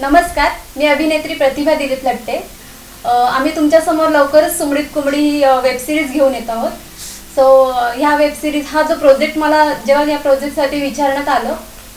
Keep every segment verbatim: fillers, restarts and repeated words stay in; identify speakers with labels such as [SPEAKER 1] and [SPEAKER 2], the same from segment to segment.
[SPEAKER 1] नमस्कार, मी अभिनेत्री प्रतिभा दिलीप लट्टे। आम्ही तुमच्या समोर लवकरच सुमडीत कुमडी ही वेब सिरीज घेऊन येत आहोत। सो ह्या वेब सिरीज हा जो प्रोजेक्ट मला जेव्हा या प्रोजेक्टसाठी विचारण्यात आलं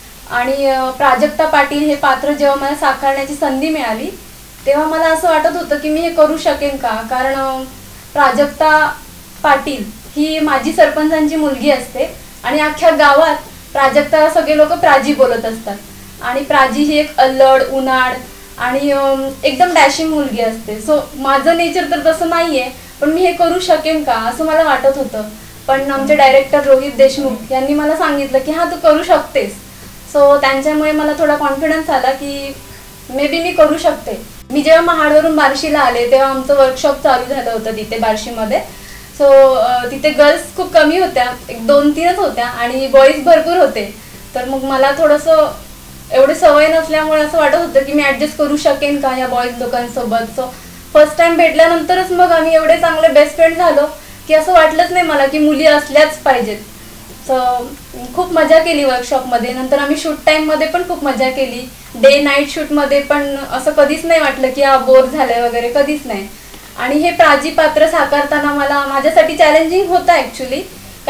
[SPEAKER 1] आणि प्राजक्ता पाटील हे पात्र जेव्हा मला साकारण्याची संधी मिळाली तेव्हा मला असं वाटत होतं की मी हे करू शकेन का, कारण प्राजक्ता पाटील ही माझी सरपंचांची मुलगी असते आणि अख्ख्या गावात प्राजक्ता सगळे लोक प्राजी बोलत असतात आणि प्राजी ही एक अल्लड उन्हाळ आणि एकदम डॅशिंग मुलगी असते। सो माझं नेचर तर तसं नाहीये, पण मी हे करू शकेन का असं मला वाटत होतं। पण आमचे डायरेक्टर रोहित देशमुख यांनी मला सांगितलं की हां तू करू शकतेस। सो त्यांच्यामुळे मला थोडा कॉन्फिडन्स आला की मे बी मी करू शकते। मी जेव्हा महाडवरून बार्शीला आले तेव्हा आमचं वर्कशॉप चालू झालं होतं तिथे बार्शीमध्ये। सो तिथे गर्ल्स खूप कमी होत्या, एक दोन तीनच होत्या आणि बॉईज भरपूर होते। तर मग मला थोडंसं एवढी सवय नसल्यामुळे असं वाटत होतं की मी ॲडजस्ट करू शकेन का या बॉईज लोकांसोबत। सो फर्स्ट टाइम भेटल्यानंतरच मग आम्ही एवढे चांगले बेस्ट फ्रेंड झालो की असं वाटलंच नाही मला की मुली असल्याच पाहिजेत। सो खूप मजा केली वर्कशॉपमध्ये। नंतर आम्ही शूट टाईममध्ये पण खूप मजा केली, डे नाईट शूटमध्ये पण असं कधीच नाही वाटलं की हा बोर झालंय वगैरे, कधीच नाही। आणि हे प्राजी पात्र साकारताना मला माझ्यासाठी चॅलेंजिंग होतं ॲक्च्युली,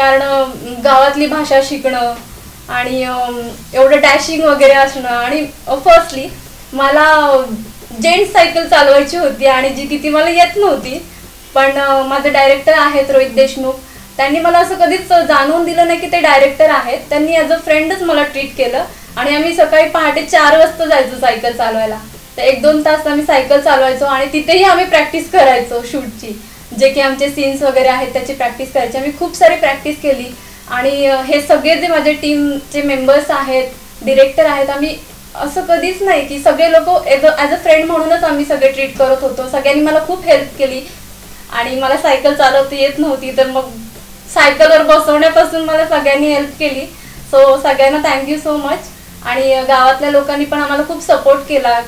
[SPEAKER 1] कारण गावातली भाषा शिकणं आणि एवढं डॅशिंग वगैरे असणं आणि फर्स्टली मला जेंट्स सायकल चालवायची होती आणि जी की ती मला येत नव्हती। पण माझे डायरेक्टर आहेत रोहित देशमुख, त्यांनी मला असं कधीच जाणवून दिलं नाही की ते डायरेक्टर आहेत। त्यांनी ॲज अ फ्रेंडच मला ट्रीट केलं आणि आम्ही सकाळी पहाटे चार वाजता जायचो सायकल चालवायला। तर एक दोन तास आम्ही सायकल चालवायचो आणि तिथेही आम्ही प्रॅक्टिस करायचो शूटची, जे की आमचे सीन्स वगैरे आहेत त्याची प्रॅक्टिस करायची। आम्ही खूप सारी प्रॅक्टिस केली आणि हे सगळे जे माझे टीमचे मेंबर्स आहेत, डिरेक्टर आहेत, आम्ही असं कधीच नाही की सगळे लोक as a as a friend म्हणूनच आम्ही सगळे ट्रीट करत होतो। सगळ्यांनी मला खूप हेल्प केली आणि मला सायकल चालवता येत नव्हती तर मग सायकलवर बसवण्यापासून मला सगळ्यांनी हेल्प केली। सो सगळ्यांना थँक्यू सो मच। आणि गावातल्या लोकांनी पण आम्हाला खूप सपोर्ट केला,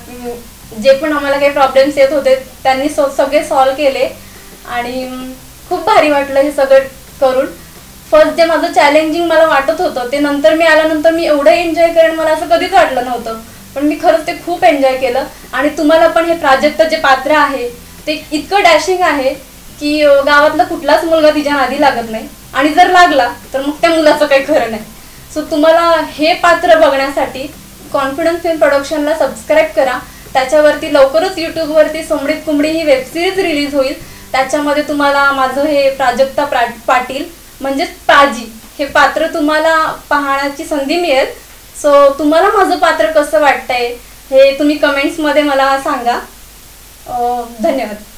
[SPEAKER 1] जे पण आम्हाला काही प्रॉब्लेम्स येत होते त्यांनी सो सगळे सॉल्व केले आणि खूप भारी वाटलं हे सगळं करून। फर्स्ट जे माझं चॅलेंजिंग मला वाटत होतं ते नंतर मी आल्यानंतर मी एवढं एन्जॉय करेन मला असं कधीच वाटलं नव्हतं, पण मी खरंच ते खूप एन्जॉय केलं। आणि तुम्हाला पण हे प्राजक्त जे पात्र आहे ते इतकं डॅशिंग आहे की गावातला कुठलाच मुलगा तिच्या नादी लागत नाही आणि जर लागला तर मग त्या मुलाचं काही खरं नाही। सो तुम्हाला हे पात्र बघण्यासाठी कॉन्फिडन्स फिल्म प्रोडक्शनला सबस्क्राईब करा। त्याच्यावरती लवकरच यूट्यूबवरती सुमडीत कुमडी ही वेब सिरीज रिलीज होईल। त्याच्यामध्ये तुम्हाला माझं हे प्राजक्ता पाटील म्हणजेच प्राजी हे पात्र तुम्हाला पाहण्याची संधी मिळेल। सो तुम्हाला माझं पात्र कसं वाटतंय हे तुम्ही कमेंट्समध्ये मला सांगा। धन्यवाद।